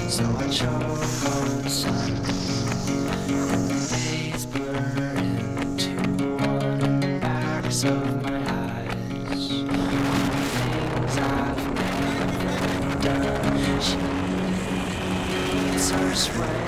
So I choke on the sun. Days blur into one in the backs of my eyes. Things I've never done. She eats her sway.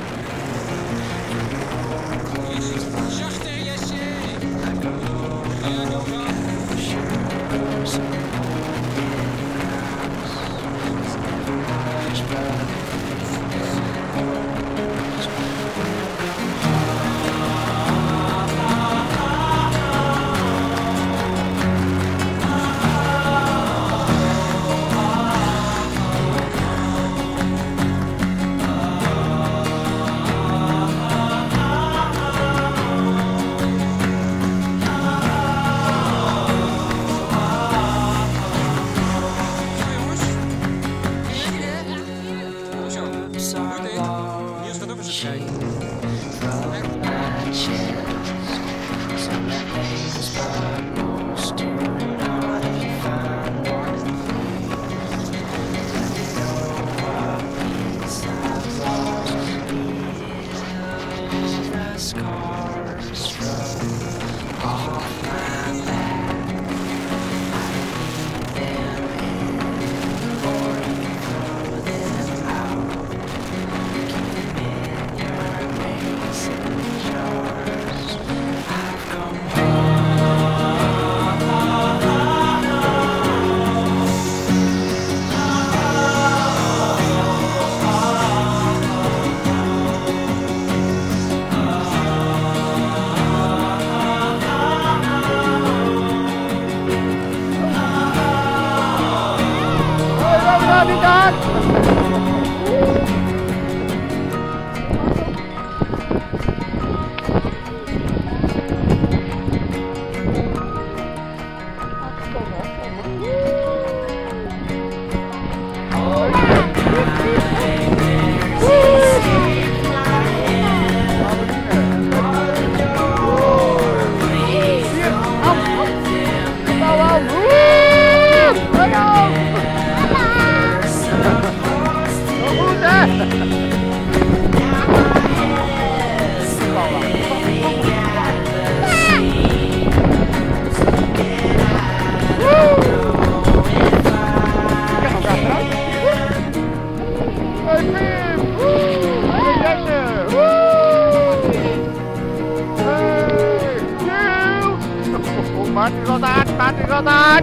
Mati rotan.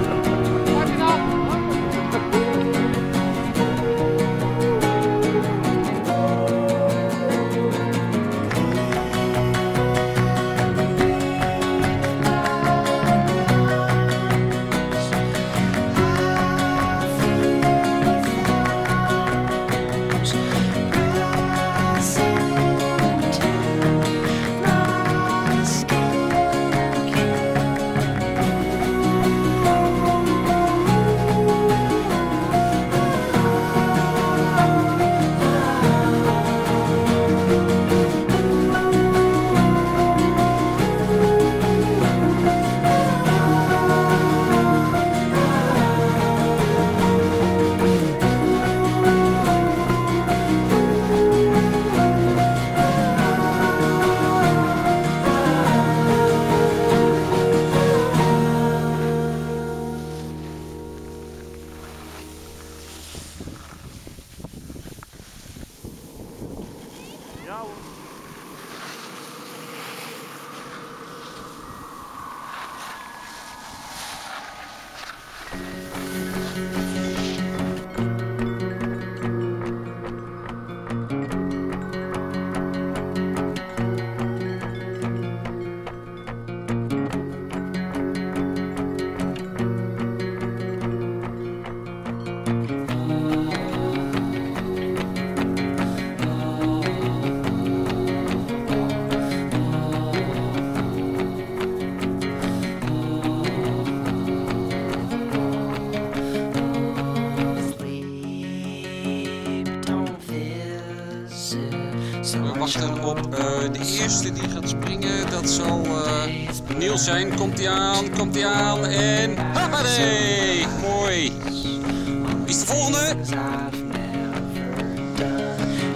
We wachten op de eerste die gaat springen. Dat zal Niels zijn. Komt hij aan, komt hij aan en... Hoppatee! Mooi! Wie is de volgende?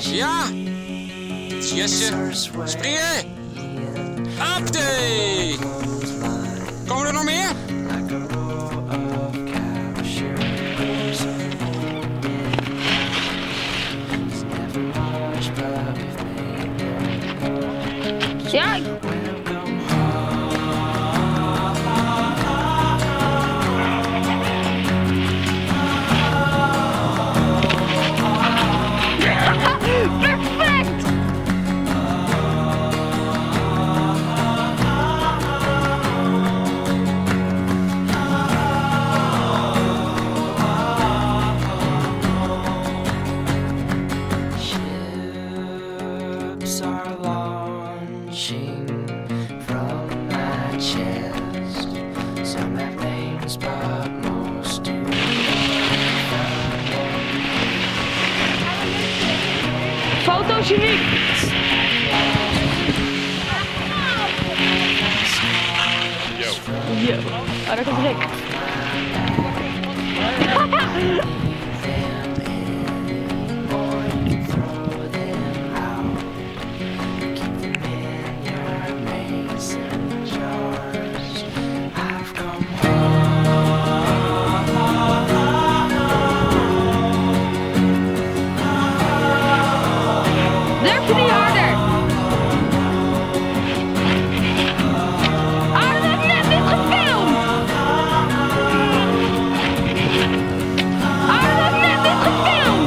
Ja! Jesse, springen! Update! Komen er nog meer? Ja, perfect! Ships are launching from my chest. Some have names, but most do not. Fotogeniek! Yo. Oh, daar komt Rick. Durf je niet harder? Ah, dat heb ik net niet gefilmd! Ah, dat heb ik net niet gefilmd!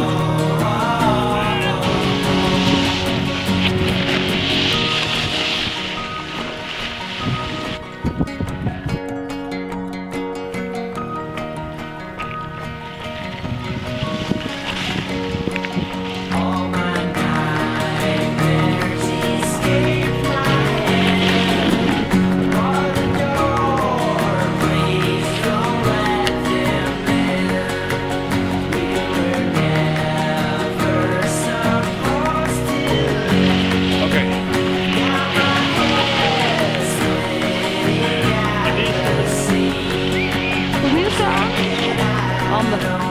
All my nightmares escape my head. Bar the door, please don't let them in. We were never supposed to live. Oké. Now my head's sitting at the sea. Goed nieuws aan? Handen.